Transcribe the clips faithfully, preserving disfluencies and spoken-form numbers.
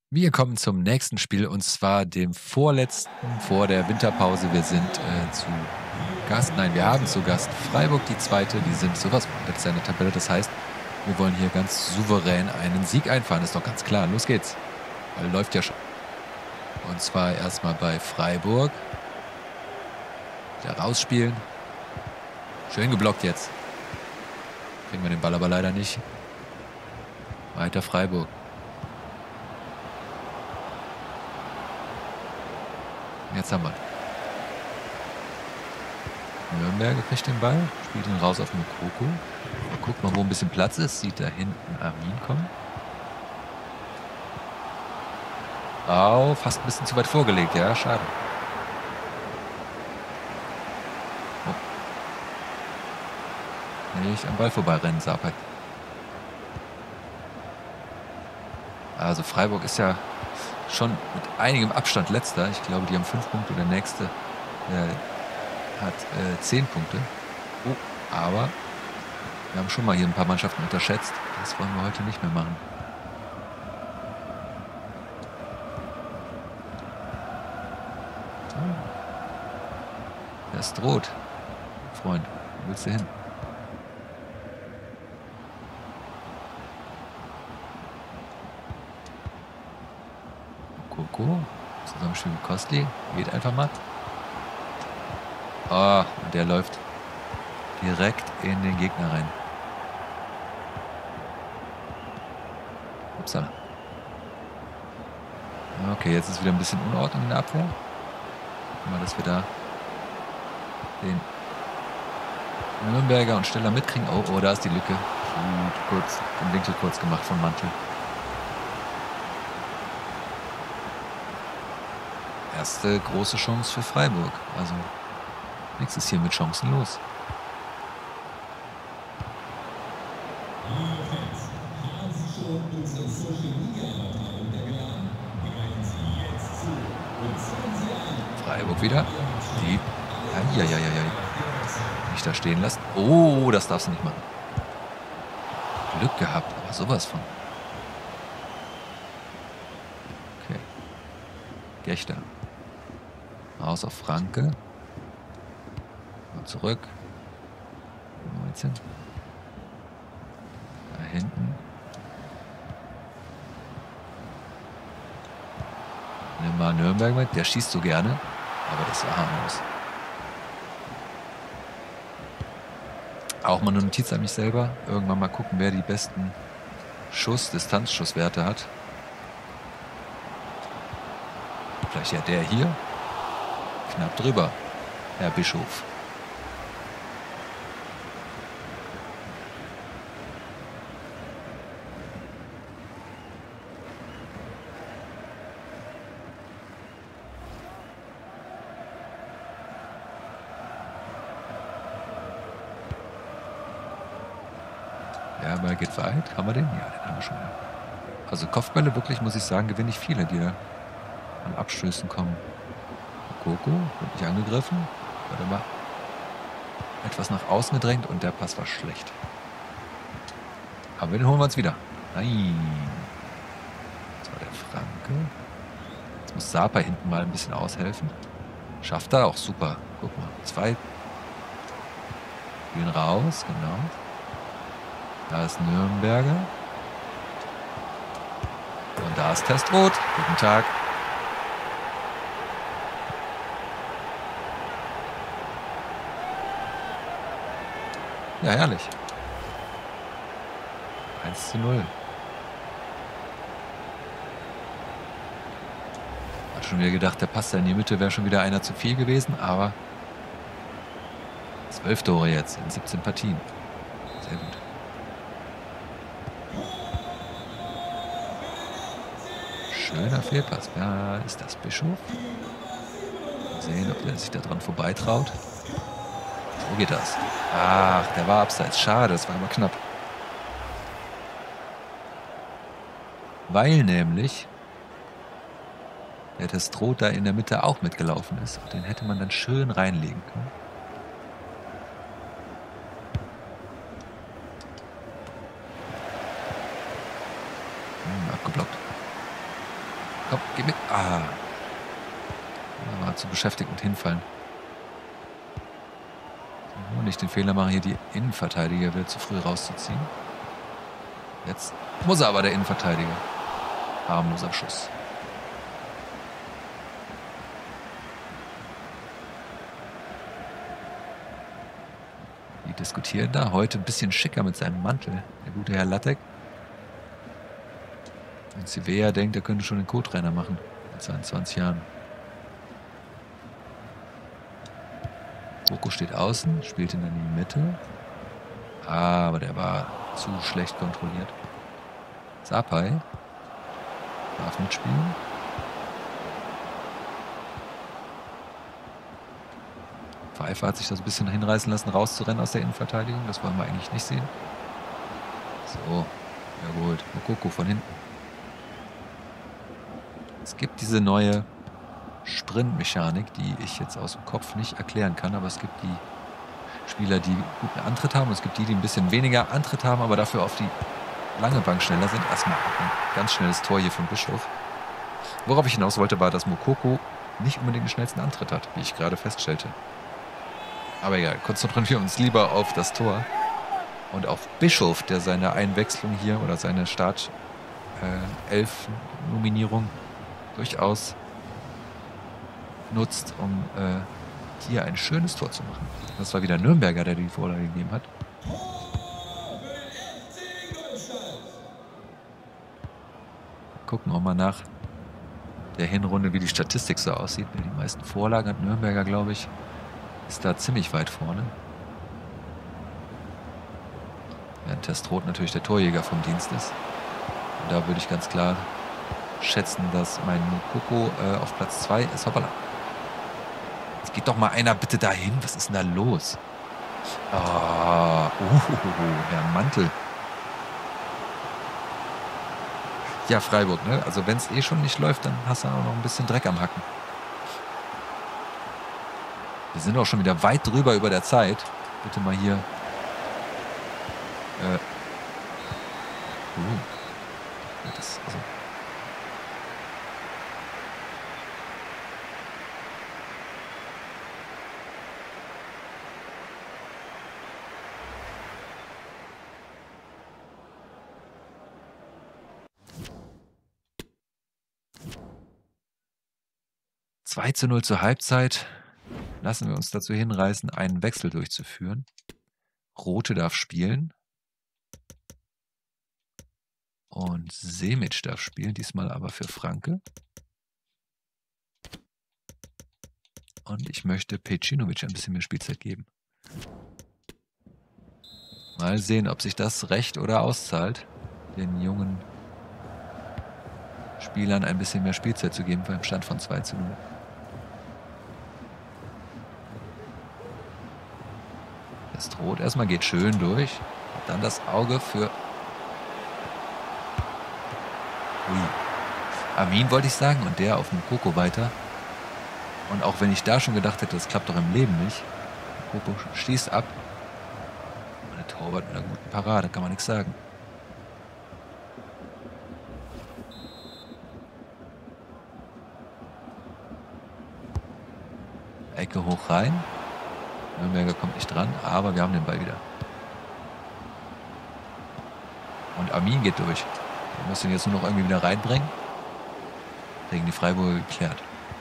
Wir kommen zum nächsten Spiel und zwar dem vorletzten vor der Winterpause. Wir sind äh, zu Gast, nein, wir haben zu Gast Freiburg, die zweite. Die sind sowas von letzter in der Tabelle. Das heißt, wir wollen hier ganz souverän einen Sieg einfahren. Ist doch ganz klar. Los geht's. Weil läuft ja schon. Und zwar erstmal bei Freiburg. Wieder rausspielen. Schön geblockt jetzt. Kriegen wir den Ball aber leider nicht. Weiter Freiburg. Jetzt haben wir. Nürnberger kriegt den Ball, spielt ihn raus auf Moukoko. Guckt mal, wo ein bisschen Platz ist. Sieht da hinten Armin kommen. Oh, fast ein bisschen zu weit vorgelegt. Ja, schade. Oh. Nicht am Ball vorbeirennen, Sapai. Also Freiburg ist ja schon mit einigem Abstand letzter. Ich glaube, die haben fünf Punkte. Der nächste äh, hat äh, zehn Punkte. Oh, aber wir haben schon mal hier ein paar Mannschaften unterschätzt. Das wollen wir heute nicht mehr machen. Oh. Der ist droht. Freund, wo willst du hin? Coco, Zusammenspiel mit Kostli, geht einfach mal. Oh, und der läuft direkt in den Gegner rein. Upsala. Okay, jetzt ist wieder ein bisschen Unordnung in der Abwehr. Guck mal, dass wir da den Nürnberger und Steller mitkriegen. Oh, oh, da ist die Lücke. Gut, kurz, den Winkel kurz gemacht von Mantel. Erste große Chance für Freiburg. Also nichts ist hier mit Chancen los. Freiburg wieder. Die. Ja, ja, ja, ja. Nicht da stehen lassen. Oh, das darfst du nicht machen. Glück gehabt, aber sowas von. Okay. Gechter. Raus auf Franke. Und zurück. neunzehn. Da hinten. Nimm mal Nürnberg mit. Der schießt so gerne. Aber das war harmlos. Auch mal eine Notiz an mich selber. Irgendwann mal gucken, wer die besten Schuss-, Distanzschusswerte hat. Vielleicht ja der hier. Knapp drüber, Herr Bischof. Der Ball geht weit. Haben wir den? Ja, den haben wir schon. Also Kopfbälle wirklich, muss ich sagen, gewinne ich viele, die da an Abstößen kommen. Coco wird nicht angegriffen. Wird aber etwas nach außen gedrängt und der Pass war schlecht. Aber den holen wir uns wieder. Nein. Das war der Franke. Jetzt muss Sapai hinten mal ein bisschen aushelfen. Schafft er auch super. Guck mal. Zwei. Gehen raus, genau. Da ist Nürnberger. Und da ist Testrot. Guten Tag. Ja, herrlich. eins zu null. Hat schon wieder gedacht, der Pass da in die Mitte wäre schon wieder einer zu viel gewesen, aber zwölf Tore jetzt in siebzehn Partien. Sehr gut. Schöner Fehlpass. Ja, ist das Bischof? Mal sehen, ob der sich da dran vorbeitraut. Wo geht das? Ach, der war abseits. Schade, das war aber knapp. Weil nämlich der Testrot da in der Mitte auch mitgelaufen ist. Und den hätte man dann schön reinlegen können. Hm, abgeblockt. Komm, geh mit. Ah. Er war zu beschäftigt mit hinfallen. So, nicht den Fehler machen, hier die Innenverteidiger wieder zu früh rauszuziehen. Jetzt muss er aber der Innenverteidiger. Harmloser Schuss. Die diskutieren da. Heute ein bisschen schicker mit seinem Mantel. Der gute Herr Lattek. Wenn Sevilla denkt, er könnte schon den Co-Trainer machen. Mit zweiundzwanzig Jahren. Rocco steht außen, spielt ihn dann in die Mitte. Ah, aber der war zu schlecht kontrolliert. Sapai darf mitspielen. Pfeiffer hat sich das ein bisschen hinreißen lassen, rauszurennen aus der Innenverteidigung. Das wollen wir eigentlich nicht sehen. So, ja gut. Moukoko von hinten. Es gibt diese neue Sprintmechanik, die ich jetzt aus dem Kopf nicht erklären kann, aber es gibt die Spieler, die guten Antritt haben und es gibt die, die ein bisschen weniger Antritt haben, aber dafür auf die lange Bank schneller sind. Erstmal ein ganz schnelles Tor hier von Bischof. Worauf ich hinaus wollte, war, dass Moukoko nicht unbedingt den schnellsten Antritt hat, wie ich gerade feststellte. Aber egal, konzentrieren wir uns lieber auf das Tor und auf Bischof, der seine Einwechslung hier oder seine Start-Elf-Nominierung äh, durchaus nutzt, um äh, hier ein schönes Tor zu machen. Das war wieder Nürnberger, der die Vorlage gegeben hat. Gucken wir mal nach der Hinrunde, wie die Statistik so aussieht. Die meisten Vorlagen hat Nürnberger, glaube ich. Ist da ziemlich weit vorne. Während Testroth natürlich der Torjäger vom Dienst ist. Und da würde ich ganz klar schätzen, dass mein Moukoko äh, auf Platz zwei ist. Hoppala. Jetzt geht doch mal einer bitte dahin. Was ist denn da los? Oh, uh, Herr Mantel. Ja, Freiburg, ne? Also wenn es eh schon nicht läuft, dann hast du auch noch ein bisschen Dreck am Hacken. Wir sind auch schon wieder weit drüber über der Zeit. Bitte mal hier. Äh. Uh. Das, also. zwei zu null zur Halbzeit. Lassen wir uns dazu hinreißen, einen Wechsel durchzuführen. Rote darf spielen. Und Semic darf spielen, diesmal aber für Franke. Und ich möchte Pejcinovic ein bisschen mehr Spielzeit geben. Mal sehen, ob sich das recht oder auszahlt, den jungen Spielern ein bisschen mehr Spielzeit zu geben beim Stand von zwei zu null. Das droht. Erstmal geht schön durch. Dann das Auge für... Ui. Amin wollte ich sagen. Und der auf Moukoko weiter. Und auch wenn ich da schon gedacht hätte, das klappt doch im Leben nicht. Moukoko schießt ab. Und der Torwart mit einer guten Parade, kann man nichts sagen. Ecke hoch rein. Nürnberger kommt nicht dran, aber wir haben den Ball wieder. Und Amin geht durch. Er muss den jetzt nur noch irgendwie wieder reinbringen. Gegen die Freiburger geklärt.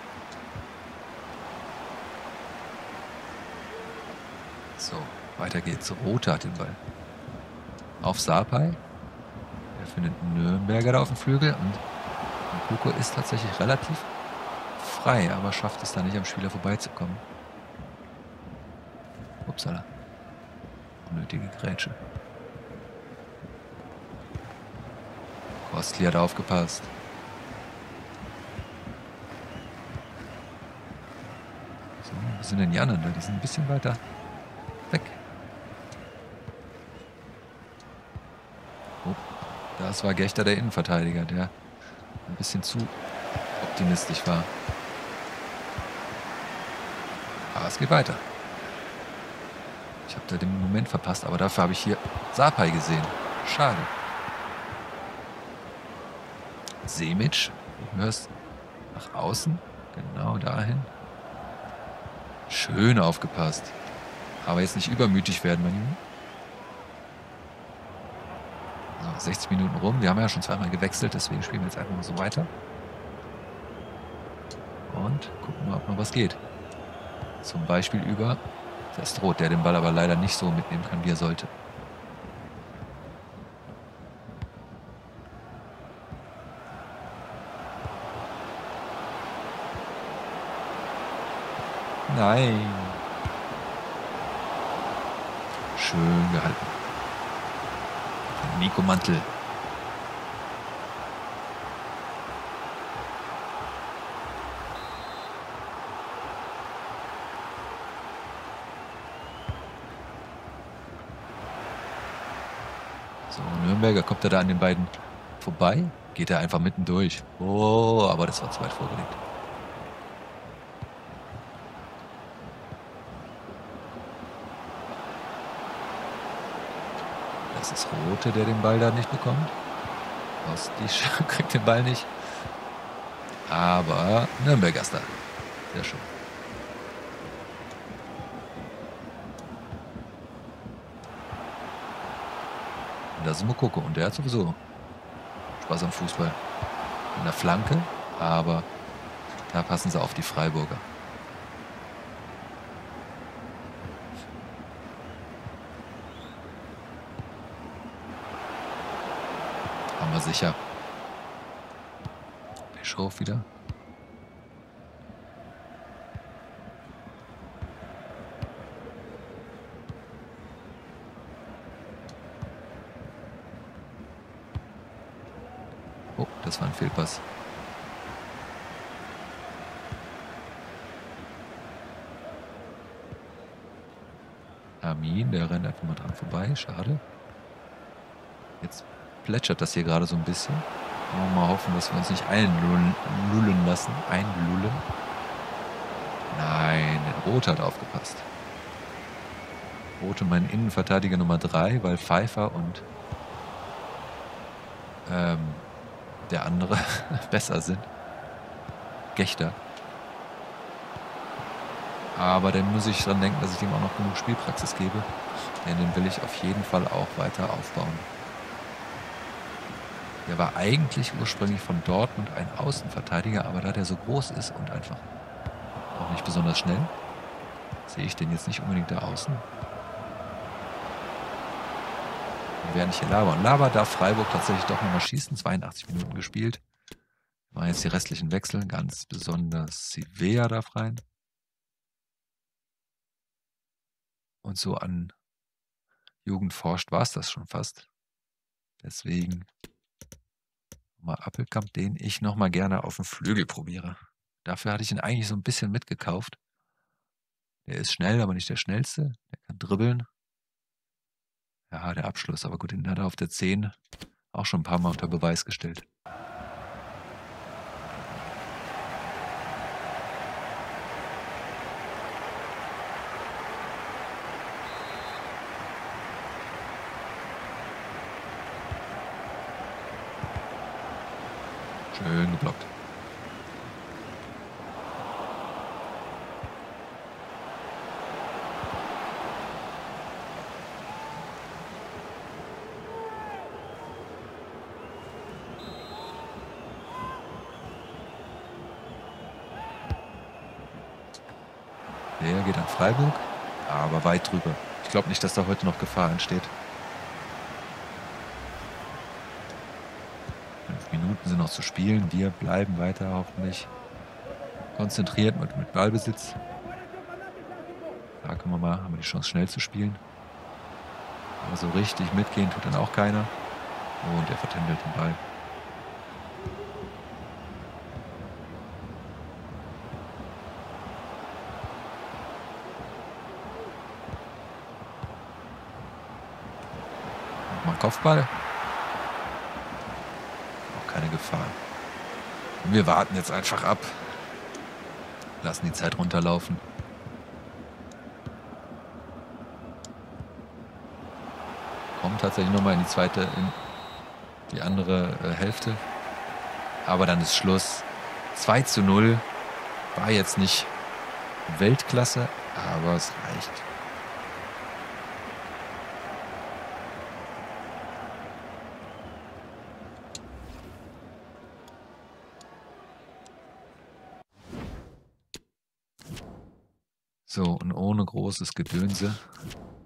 So, weiter geht's. Rote hat den Ball. Auf Sapai. Er findet Nürnberger da auf dem Flügel. Und Moukoko ist tatsächlich relativ frei, aber schafft es da nicht, am Spieler vorbeizukommen. Upsala. Unnötige Grätsche. Kostli hat aufgepasst. So, wo sind denn die anderen da? Die sind ein bisschen weiter weg. Oh, das war Gechter, der Innenverteidiger, der ein bisschen zu optimistisch war. Aber es geht weiter. Ich habe da den Moment verpasst, aber dafür habe ich hier Sapai gesehen. Schade. Semic Du hörst nach außen, genau dahin. Schön aufgepasst. Aber jetzt nicht übermütig werden, mein Junge. So, sechzig Minuten rum. Wir haben ja schon zweimal gewechselt, deswegen spielen wir jetzt einfach mal so weiter. Und gucken mal, ob noch was geht. Zum Beispiel über Destroth, der den Ball aber leider nicht so mitnehmen kann, wie er sollte. Nein. Schön gehalten. Nico Mantel. So, Nürnberger, kommt er da an den beiden vorbei? Geht er einfach mitten durch. Oh, aber das war zu weit vorgelegt. Das ist Rote, der den Ball da nicht bekommt. Ostisch kriegt den Ball nicht. Aber Nürnberger ist da. Sehr schön. Und das ist Mokoko. Und der hat sowieso Spaß am Fußball. In der Flanke. Aber da passen sie auf die Freiburger. Haben wir sicher. Bischof wieder. Oh, das war ein Fehlpass. Amin, der rennt einfach mal dran vorbei. Schade. Jetzt plätschert das hier gerade so ein bisschen. Wollen wir mal hoffen, dass wir uns nicht einlullen lassen. Einlullen. Nein, der Rote hat aufgepasst. Rote mein Innenverteidiger Nummer drei, weil Pfeiffer und ähm, der andere besser sind. Gechter. Aber dann muss ich dran denken, dass ich ihm auch noch genug Spielpraxis gebe. Denn den will ich auf jeden Fall auch weiter aufbauen. Der war eigentlich ursprünglich von Dortmund ein Außenverteidiger, aber da der so groß ist und einfach auch nicht besonders schnell, sehe ich den jetzt nicht unbedingt da außen. Während ich hier laber. Und laber darf Freiburg tatsächlich doch nochmal schießen. zweiundachtzig Minuten gespielt. Machen jetzt die restlichen Wechsel. Ganz besonders Sivea darf rein. Und so an Jugend forscht war es das schon fast. Deswegen mal Appelkamp, den ich nochmal gerne auf dem Flügel probiere. Dafür hatte ich ihn eigentlich so ein bisschen mitgekauft. Der ist schnell, aber nicht der schnellste. Der kann dribbeln. Ja, der Abschluss. Aber gut, den hat er auf der zehn auch schon ein paar Mal unter Beweis gestellt. Schön geblockt. Der geht an Freiburg, aber weit drüber. Ich glaube nicht, dass da heute noch Gefahr entsteht. Fünf Minuten sind noch zu spielen. Wir bleiben weiter hoffentlich konzentriert mit, mit Ballbesitz. Da können wir mal, haben wir die Chance schnell zu spielen. Aber so richtig mitgehen tut dann auch keiner. Und er vertändelt den Ball. Kopfball. Auch keine Gefahr. Und wir warten jetzt einfach ab. Lassen die Zeit runterlaufen. Kommen tatsächlich nochmal in die zweite, in die andere äh, Hälfte. aber dann ist Schluss. zwei zu null. War jetzt nicht Weltklasse, aber es reicht. So, und ohne großes Gedönse